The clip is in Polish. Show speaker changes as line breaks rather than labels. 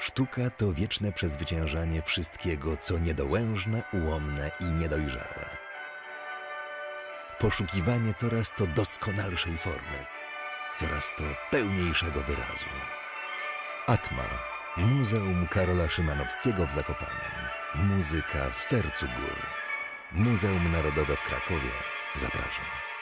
Sztuka to wieczne przezwyciężanie wszystkiego, co niedołężne, ułomne i niedojrzałe. Poszukiwanie coraz to doskonalszej formy, coraz to pełniejszego wyrazu. Atma. Muzeum Karola Szymanowskiego w Zakopanem. Muzyka w sercu gór. Muzeum Narodowe w Krakowie zapraszam.